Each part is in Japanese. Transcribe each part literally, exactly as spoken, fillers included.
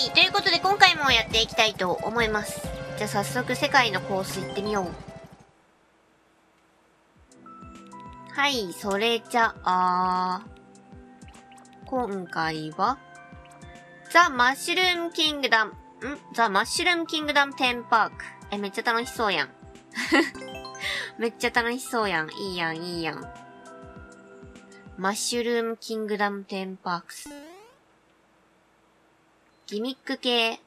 いということで今回もやっていきたいと思います。じゃあ早速世界のコース行ってみよう。はい、それじゃあ、今回は、ザ・マッシュルーム・キングダム、んザ・マッシュルーム・キングダム・テンパーク。え、めっちゃ楽しそうやん。めっちゃ楽しそうやん。いいやん、いいやん。マッシュルーム・キングダム・テンパークス。ギミック系。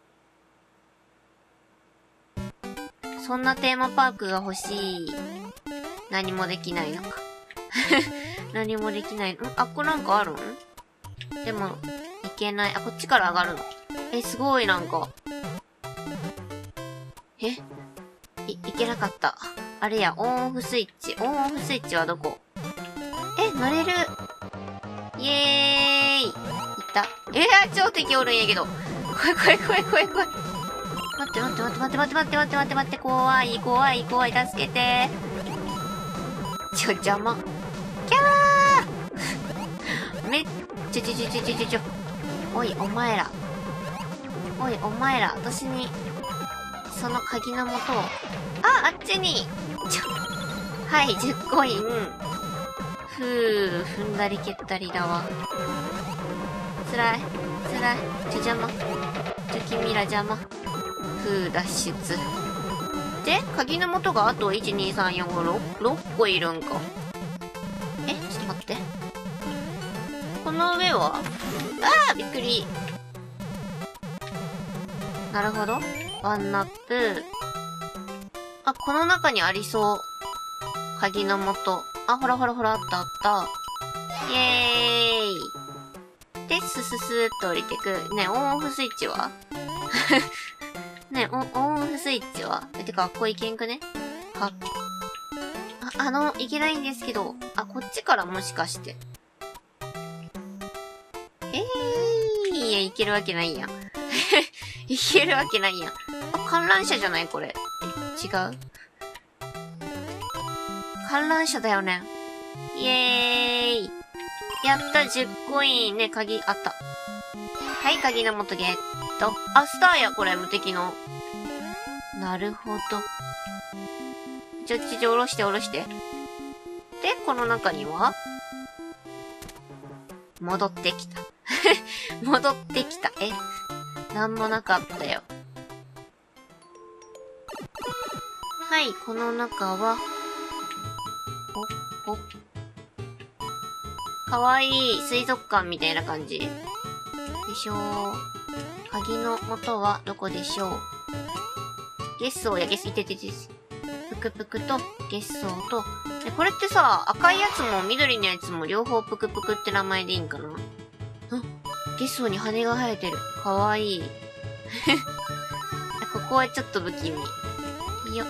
そんなテーマパークが欲しい。何もできないのか。何もできないの。んあ、これなんかあるんでも、いけない。あ、こっちから上がるの。え、すごいなんか。えい、いけなかった。あれや、オンオフスイッチ。オンオフスイッチはどこ？え、乗れる。イエーイ。いった。えー、超敵おるんやけど。怖い怖い怖い怖い怖い。待って待って待って待って待って待って待って待って待って。怖い怖い怖い。助けて。ちょ、邪魔。キャーめっちょちょちょちょちょちょちょ。おい、お前ら。おい、お前ら。私に、その鍵の元を。あ、あっちに。ちょ。はい、じゅっコイン。ふぅ、踏んだり蹴ったりだわ。つらい。つらい。ちょ、邪魔。ちょ、君ら邪魔。ふぅ、脱出。で、鍵の元があと、いち、に、さん、よん、ご、ろく、ろっこいるんか。え、ちょっと待って。この上はあーびっくり。なるほど。ワンナップ。あ、この中にありそう。鍵の元。あ、ほらほらほら、あったあった。イエーイ。で、スススーっと降りてく。ね、オンオフスイッチはね、オン、オンオフスイッチはえ、てか、ここ行けんくねは、あ、あの、いけないんですけど。あ、こっちからもしかして。えー、いや、いけるわけないやん。いけるわけないやん。あ、観覧車じゃないこれ。え、違う観覧車だよね。イエーイ。やった、じゅっコイン。ね、鍵あった。はい、鍵の元ゲット。あ、スターや、これ、無敵の。なるほど。ちょ、ちょ、ちょ、下ろして、下ろして。で、この中には戻ってきた。戻ってきた。え、なんもなかったよ。はい、この中は、ほ、ほ。かわいい水族館みたいな感じでしょう。鍵の元はどこでしょう。ゲッソーやゲス、いてててす。ぷくぷくとゲッソーと。で、これってさ、赤いやつも緑のやつも両方ぷくぷくって名前でいいんかな。あ、ゲッソーに羽が生えてる。かわいい。ここはちょっと不気味。よっ。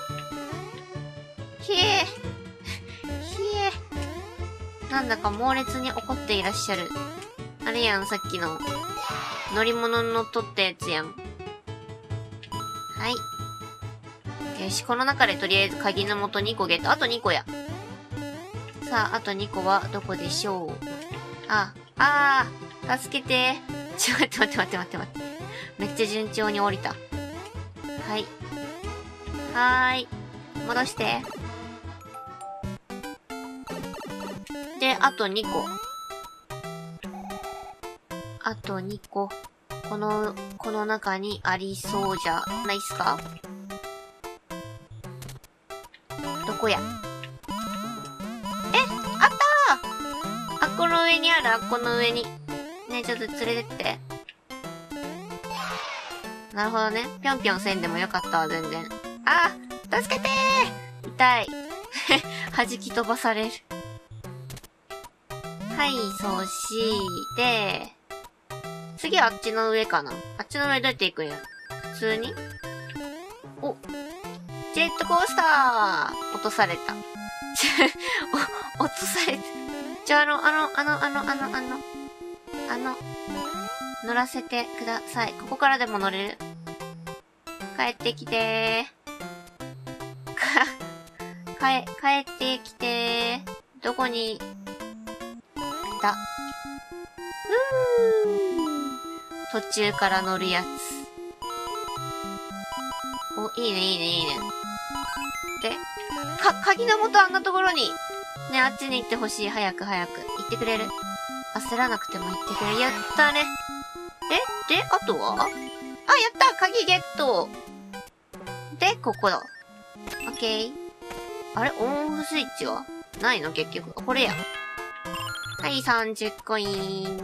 ひえー。ひえー。なんだか猛烈に怒っていらっしゃる。あれやん、さっきの乗り物に乗っとったやつやん。はい。よし、この中でとりあえず鍵の元にこゲット。あとにこや。さあ、あとにこはどこでしょう。あ、あー、助けて。ちょ、待って待って待って待って待って。めっちゃ順調に降りた。はい。はーい。戻して。で、あとにこ。あとにこ。この、この中にありそうじゃないっすか？どこや？え、あったー！あ、この上にある、あ、この上に。ねえ、ちょっと連れてって。なるほどね。ぴょんぴょんせんでもよかったわ、全然。あー！助けてー！痛い。弾き飛ばされる。はい、そして、次はあっちの上かな。あっちの上どうやって行くんや。普通にお、ジェットコースター落とされた。お、落とされた。じゃあ、あの、あの、あの、あの、あの、あの、あの、乗らせてください。ここからでも乗れる？帰ってきてー。か、帰、帰ってきてー。どこに、いた。うー。 途中から乗るやつ。お、いいね、いいね、いいね。で、か、鍵の元あんなところに。ね、あっちに行ってほしい。早く早く。行ってくれる？焦らなくても行ってくれる。やったね。えで、あとは？あ、やった鍵ゲットで、ここだ。オッケー。あれオンオフスイッチはないの結局。これや。はい、さんじゅうコイン。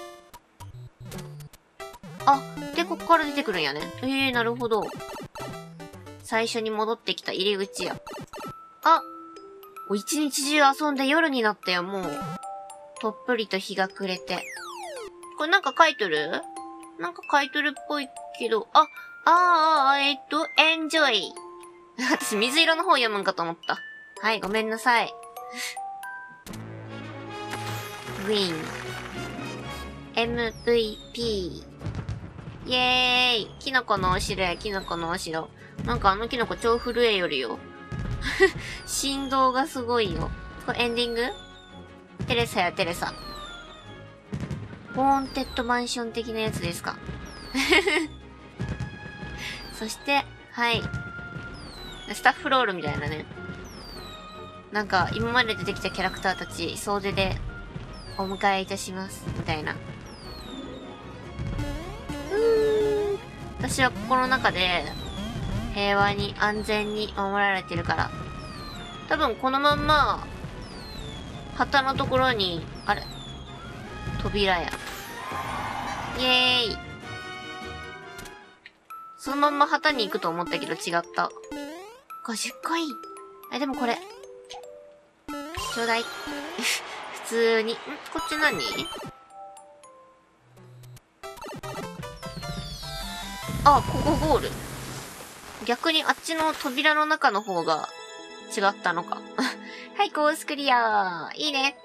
あ、で、ここから出てくるんやね。えー、なるほど。最初に戻ってきた入り口や。あ、一日中遊んで夜になったよ、もう。とっぷりと日が暮れて。これなんか書いとる？なんか書いとるっぽいけど、あ、ああ、えっと、エンジョイ。私、水色の方読むんかと思った。はい、ごめんなさい。ウィン。エムブイピー。イェーイ。キノコのお城や、キノコのお城。なんかあのキノコ超震えよるよ。振動がすごいよ。これエンディング？テレサやテレサ。ホーンテッドマンション的なやつですか。そして、はい。スタッフロールみたいなね。なんか、今まで出てきたキャラクターたち、総出で、お迎えいたします。みたいな。うーん。私はここの中で、平和に安全に守られてるから。多分このまんま、旗のところに、あれ扉や。イエーイ。そのまんま旗に行くと思ったけど違った。ごじゅっコイン。え、でもこれ。ちょうだい。普通に。んこっち何？あ、ここゴール。逆にあっちの扉の中の方が違ったのか。はい、コースクリアー。いいね。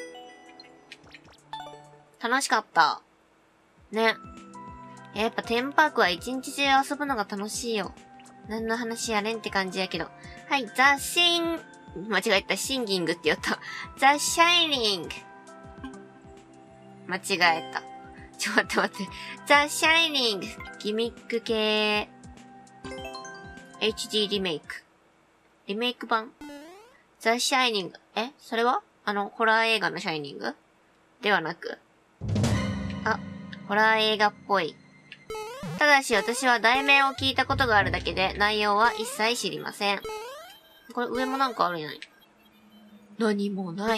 楽しかった。ね。やっぱテーマパークは一日中遊ぶのが楽しいよ。何の話やれんって感じやけど。はい、ザ・シン、間違えた、シンギングって言った。ザ・シャイニング。間違えた。ちょ、待って待って。ザ・シャイニング。ギミック系。エイチディー リメイク。リメイク版？ザ・シャイニング。え？それはあの、ホラー映画のシャイニング？ではなく。あ、ホラー映画っぽい。ただし私は題名を聞いたことがあるだけで、内容は一切知りません。これ上もなんかあるんやない？何もない。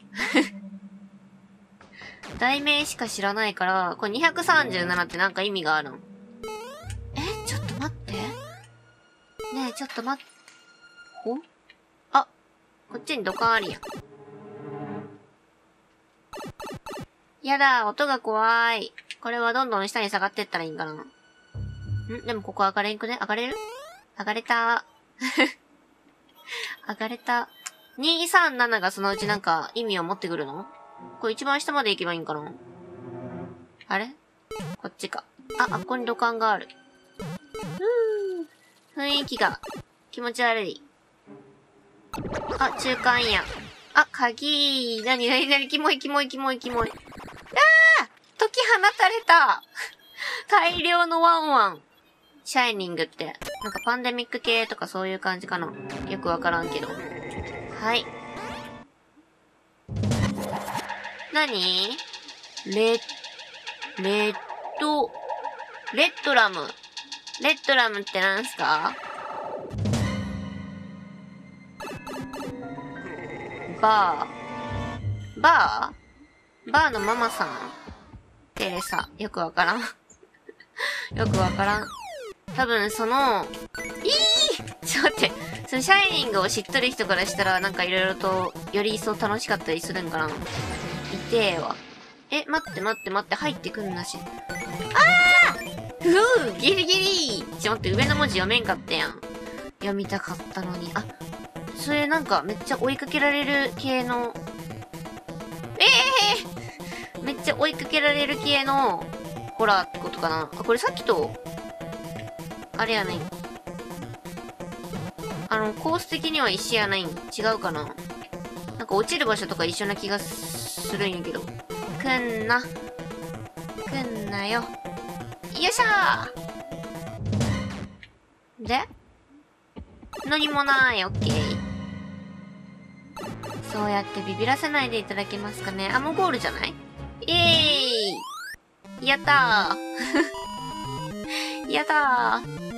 題名しか知らないから、これにひゃくさんじゅうななってなんか意味があるん？え？ちょっと待って。ねえ、ちょっと待って。ほ？あ、こっちに土管ありやん。やだ、音が怖い。これはどんどん下に下がってったらいいんかな。ん？でもここ上がれんくね？上がれる？上がれた。上がれた。にさんなながそのうちなんか意味を持ってくるの？これ一番下まで行けばいいんかな？あれ？こっちか。あ、あっこに土管がある。ふーん。雰囲気が気持ち悪い。あ、中間や。あ、鍵。なになになにキモいキモいキモいキモい。ああ！解き放たれた大量のワンワン。シャイニングって、なんかパンデミック系とかそういう感じかな。よくわからんけど。はい。なに？レッ、レッド、レッドラム。レッドラムってなんすか？バー。バー？バーのママさん？テレサ。よくわからん。よくわからん。多分その、いーちょっと待って。そのシャイニングを知っとる人からしたらなんか色々とより一層楽しかったりするんかな。いてーわ。え、待って待って待って、入ってくんなし。あーふぅギリギリちょ、待って、上の文字読めんかったやん。読みたかったのに。あ、それなんかめっちゃ追いかけられる系の、ええー、めっちゃ追いかけられる系のホラーってことかな。あ、これさっきと、あれやない。あの、コース的には一緒やない。違うかな。なんか落ちる場所とか一緒な気がするんやけど。くんな。くんなよ。 よっしゃー。で何もない。オッケー。そうやってビビらせないでいただけますかね。あ、もうゴールじゃない？イエーイ。やったー。やったー。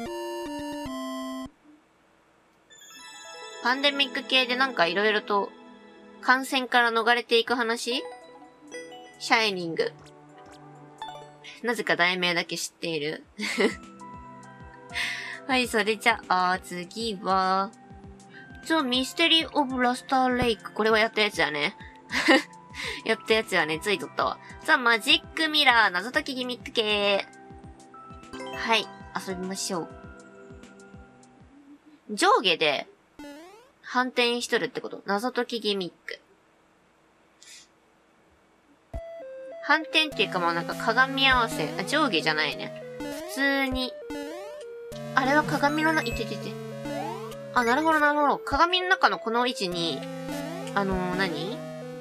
パンデミック系でなんか色々と感染から逃れていく話？シャイニング。なぜか題名だけ知っている。はい、それじゃあ、次は、The Mystery of Luster Lake。これはやったやつだね。やったやつだね。ついとったわ。ザ・マジックミラー、謎解きギミック系。はい、遊びましょう。上下で、反転しとるってこと。謎解きギミック。反転っていうかもうなんか鏡合わせ。あ、上下じゃないね。普通に。あれは鏡のな、いててて。あ、なるほどなるほど。鏡の中のこの位置に、あのー、何？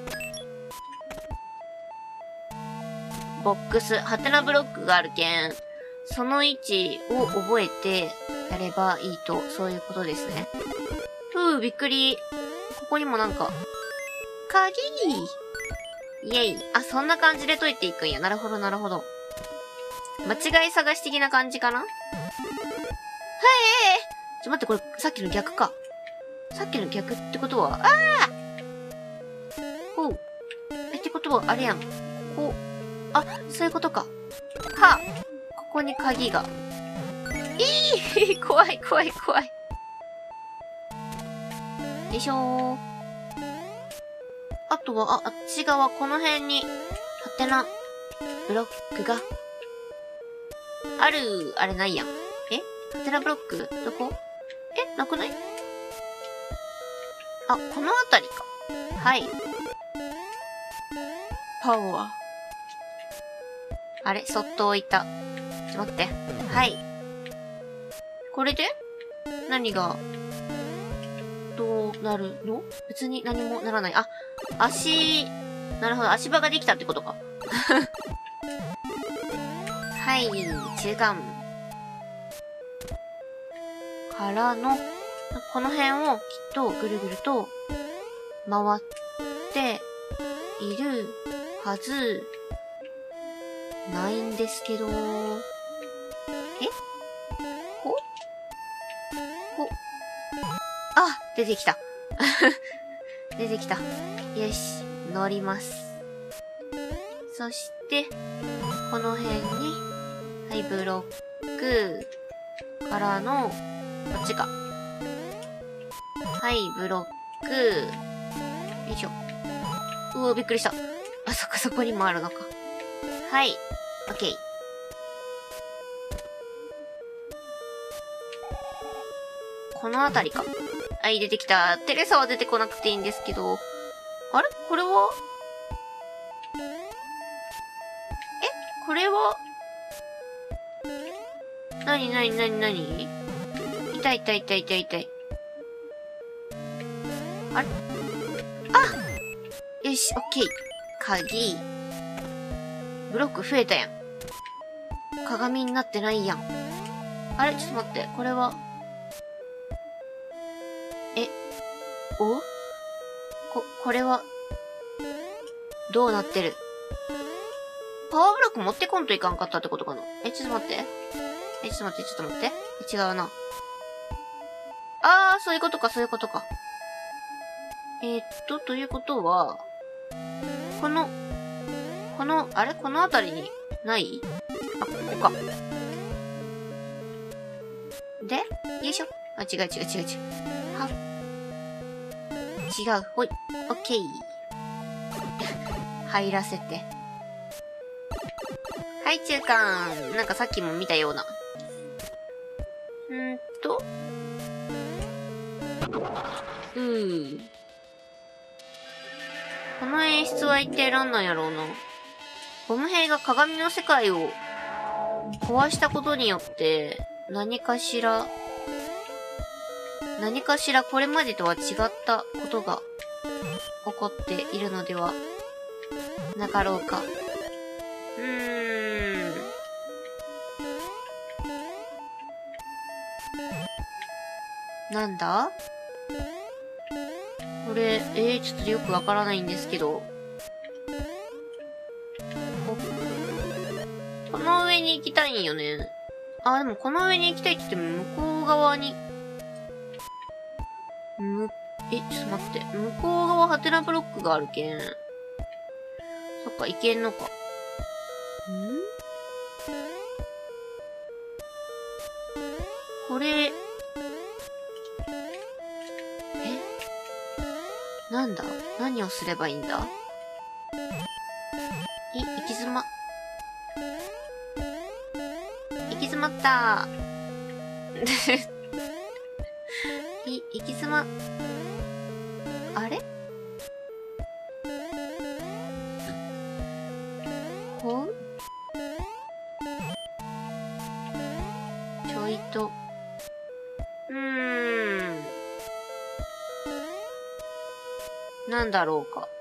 ボックス、ハテナブロックがあるけん、その位置を覚えてやればいいと、そういうことですね。ふう、びっくり。ここにもなんか、鍵！イェイ。あ、そんな感じで解いていくんや。なるほど、なるほど。間違い探し的な感じかな？はい、ちょ、待って、これ、さっきの逆か。さっきの逆ってことは、ああ！ほう。え、ってことは、あれやん。こう。あ、そういうことか。はあ。ここに鍵が。いい怖い、怖い、怖い。よいしょー。あとは、あ、あっち側、この辺に、ハテナ、ブロックが、ある、あれないやん。え？ハテナブロックどこ？え？なくない？あ、この辺りか。はい。パワー。あれ？そっと置いた。ちょっと待って。はい。これで？何が、どうなるの？別に何もならない。あ、足、なるほど。足場ができたってことか。はい、中間。からの、この辺をきっとぐるぐると回っているはずないんですけど、え？こ？こ？あ、出てきた。出てきた。よし、乗ります。そして、この辺に、はい、ブロックからの、こっちか。はい、ブロック。よいしょ。うお、びっくりした。あ、そこそこにもあるのか。はい、オッケー。このあたりか。はい、出てきた。テレサは出てこなくていいんですけど。あれ？これは？え？これは？なになになになに？痛い痛い痛い痛い痛い。あれ？あ！よし、オッケー。鍵。ブロック増えたやん。鏡になってないやん。あれ？ちょっと待って。これは？え？お？こ、これは、どうなってる？パワーブロック持ってこんといかんかったってことかな？え、ちょっと待って。え、ちょっと待って、ちょっと待って。え、違うな。あー、そういうことか、そういうことか。えー、っと、ということは、この、この、あれ？この辺りに、ない？あ、ここか。で、よいしょ。あ、違う違う違う違う。はっ。違う。ほい。オッケー。入らせて。はい、中間。なんかさっきも見たような。んーと。うー。この演出は一体何なんやろうな。ゴム兵が鏡の世界を壊したことによって、何かしら、何かしらこれまでとは違ったことが起こっているのではなかろうか。うーん。 なんだこれ、えー、ちょっとよくわからないんですけど。この上に行きたいんよね。あ、でもこの上に行きたいって言っても向こう側に。む、え、ちょっと待って。向こう側ハテナブロックがあるけん。そっか、行けんのか。んこれ、えなんだ何をすればいいんだい、行き詰ま。行き詰まったい、行き詰ま、あれほうちょいと。うーん。なんだろうか。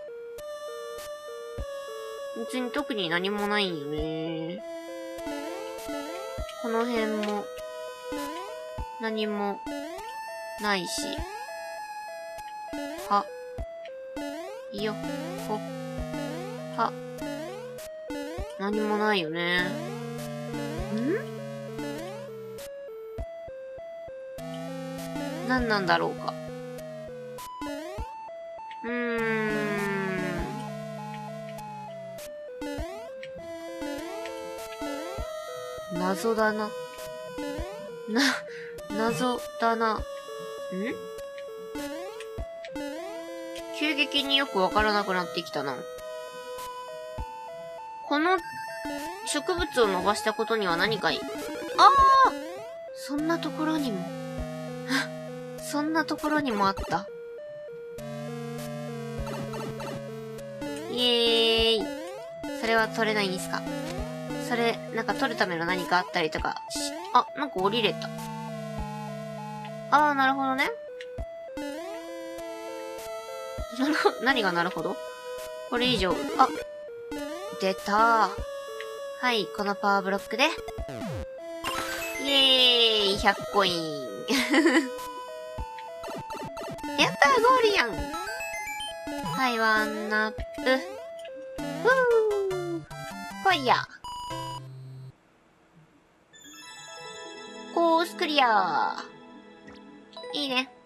別に特に何もないんよね。この辺も、何も、ないし。は。よ、ほ、は。何もないよね。ん何なんだろうか。うーん。謎だな。な、謎だな。ん急激によくわからなくなってきたな。この植物を伸ばしたことには何かい、ああそんなところにも。そんなところにもあった。イエーイ。それは取れないんですか？それ、なんか取るための何かあったりとかし、あ、なんか降りれた。あー、なるほどね。なるほど、何がなるほど？これ以上、あ、出たー。はい、このパワーブロックで。イエーイ !ひゃく コイン。やったー、ゴールやん。はい、ワンナップ。ふー。ファイヤー。コースクリアー。いいね。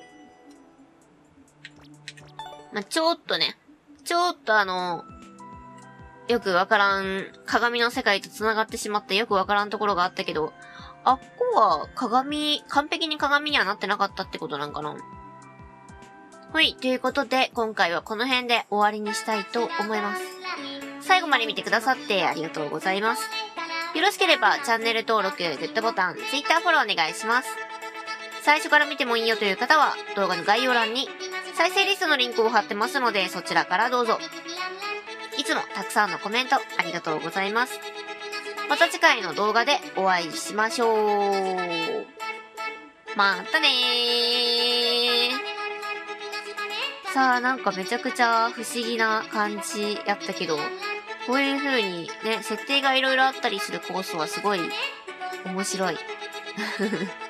まあ、ちょっとね。ちょっとあの、よくわからん、鏡の世界と繋がってしまってよくわからんところがあったけど、あっこは鏡、完璧に鏡にはなってなかったってことなんかな。はい、ということで、今回はこの辺で終わりにしたいと思います。最後まで見てくださってありがとうございます。よろしければチャンネル登録、グッドボタン、Twitter フォローお願いします。最初から見てもいいよという方は、動画の概要欄に再生リストのリンクを貼ってますので、そちらからどうぞ。いつもたくさんのコメントありがとうございます。また次回の動画でお会いしましょう。またねー。さあ、なんかめちゃくちゃ不思議な感じやったけど、こういう風にね、設定がいろいろあったりするコースはすごい面白い。